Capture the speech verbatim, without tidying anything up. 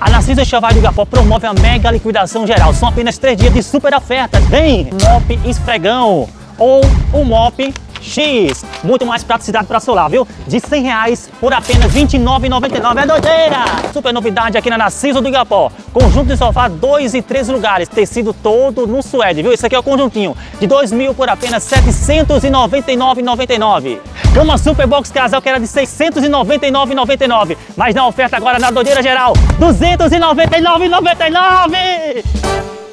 A Narciso Enxoval do Igapó promove a mega liquidação geral. São apenas três dias de super ofertas. Vem! Mop esfregão ou o Mop X. Muito mais praticidade para solar, viu? De cem reais por apenas vinte e nove reais e noventa e nove centavos. É doideira! Super novidade aqui na Narciso do Igapó. Conjunto de sofá, dois e três lugares. Tecido todo no suede, viu? Esse aqui é o conjuntinho. De dois mil por apenas setecentos e noventa e nove reais e noventa e nove centavos. Cama Super Box Casal que era de seiscentos e noventa e nove reais e noventa e nove centavos. Mas na oferta agora na doideira geral, duzentos e noventa e nove reais e noventa e nove centavos.